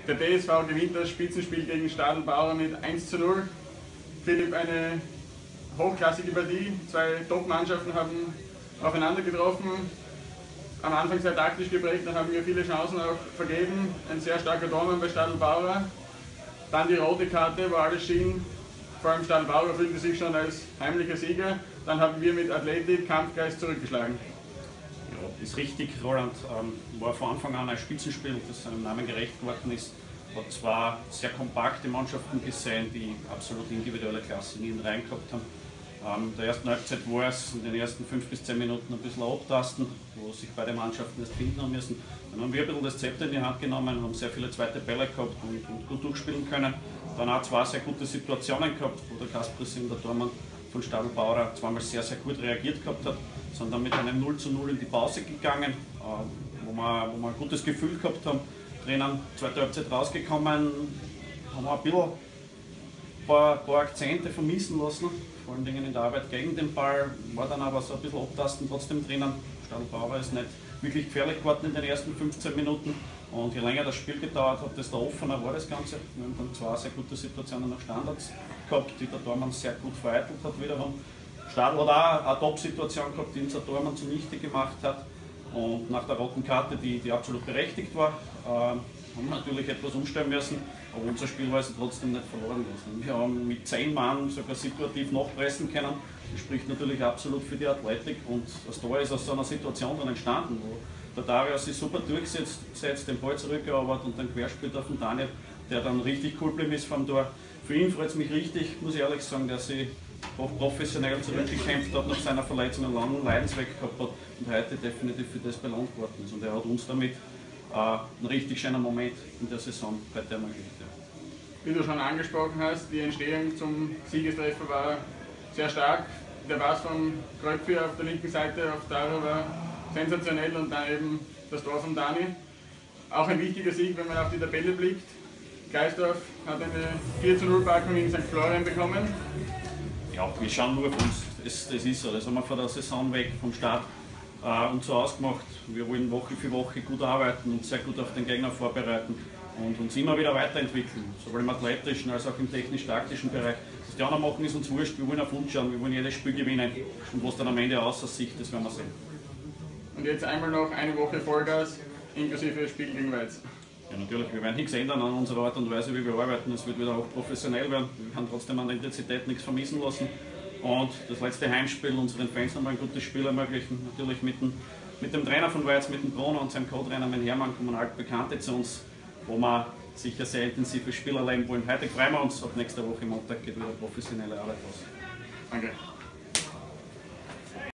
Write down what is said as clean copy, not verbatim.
Der TSV gewinnt das Spitzenspiel gegen Stadl Bauer mit 1:0. Philipp, eine hochklassige Partie. Zwei Top-Mannschaften haben aufeinander getroffen. Am Anfang sehr taktisch geprägt, dann haben wir viele Chancen auch vergeben. Ein sehr starker Tormann bei Stadl Bauer. Dann die rote Karte, wo alles schien. Vor allem Stadl Bauer fühlte sich schon als heimlicher Sieger. Dann haben wir mit Athletik, Kampfgeist zurückgeschlagen. Ja, ist richtig, Roland. War von Anfang an ein Spitzenspiel, das seinem Namen gerecht geworden ist. Hat zwei sehr kompakte Mannschaften gesehen, die absolut individuelle Klasse in rein gehabt haben. In der ersten Halbzeit war es in den ersten 5 bis 10 Minuten ein bisschen abtasten, wo sich beide Mannschaften erst finden haben müssen. Dann haben wir ein bisschen das Zepter in die Hand genommen, haben sehr viele zweite Bälle gehabt und gut durchspielen können. Dann auch zwei sehr gute Situationen gehabt, wo der Kaspersin, der Tormann von Stadl Bauer, zweimal sehr, sehr gut reagiert gehabt hat. Sind dann mit einem 0:0 in die Pause gegangen, wo wir ein gutes Gefühl gehabt haben. Drinnen, zweite Halbzeit rausgekommen, haben wir ein bisschen ein paar Akzente vermissen lassen, vor allem in der Arbeit gegen den Ball, war dann aber so ein bisschen abtasten trotzdem drinnen. Stadl Bauer ist nicht wirklich gefährlich geworden in den ersten 15 Minuten und je länger das Spiel gedauert hat, desto offener war das Ganze. Wir haben dann zwei sehr gute Situationen nach Standards gehabt, die der Tormann sehr gut vereitelt hat wiederum. Stadl hat auch eine Top-Situation gehabt, die unser Tormann zunichte gemacht hat. Und nach der roten Karte, die absolut berechtigt war, haben wir natürlich etwas umstellen müssen, aber unser Spielweise trotzdem nicht verloren lassen. Wir haben mit 10 Mann sogar situativ nachpressen können. Das spricht natürlich absolut für die Athletik und das Tor ist aus so einer Situation dann entstanden, wo der Darius sich super durchsetzt, den Ball zurückerobert und dann querspielt auf den Daniel, der dann richtig cool geblieben ist vom Tor. Für ihn freut es mich richtig, muss ich ehrlich sagen, der sich professionell zurückgekämpft hat, nach seiner Verletzung einen langen Leidensweg gehabt hat und heute definitiv für das belohnt worden ist. Und er hat uns damit einen richtig schönen Moment in der Saison heute ermöglicht. Ja. Wie du schon angesprochen hast, die Entstehung zum Siegestreffer war sehr stark. Der Pass von Kröpfi auf der linken Seite auf Daro war sensationell und dann eben das Tor von Dani. Auch ein wichtiger Sieg, wenn man auf die Tabelle blickt. Geisdorf hat eine 4:0-Packung in St. Florian bekommen. Ja, wir schauen nur auf uns, das ist so, das haben wir vor der Saison weg vom Start uns so ausgemacht. Wir wollen Woche für Woche gut arbeiten und sehr gut auf den Gegner vorbereiten und uns immer wieder weiterentwickeln, sowohl im athletischen als auch im technisch-taktischen Bereich. Was die anderen machen, ist uns wurscht, wir wollen auf uns schauen, wir wollen jedes Spiel gewinnen und was dann am Ende aussieht, das werden wir sehen. Und jetzt einmal noch eine Woche Vollgas, inklusive Spiel gegen Weiz. Ja, natürlich, wir werden nichts ändern an unserer Art und Weise, wie wir arbeiten. Es wird wieder auch professionell werden. Wir können trotzdem an der Intensität nichts vermissen lassen. Und das letzte Heimspiel unseren Fans nochmal ein gutes Spiel ermöglichen. Natürlich mit dem Trainer von Weiz, mit dem Bruno und seinem Co-Trainer, mit Hermann, kommen altbekannte zu uns, wo wir sicher sehr intensives Spiel erleben wollen. Heute freuen wir uns, ab nächster Woche Montag geht wieder professionelle Arbeit los. Danke.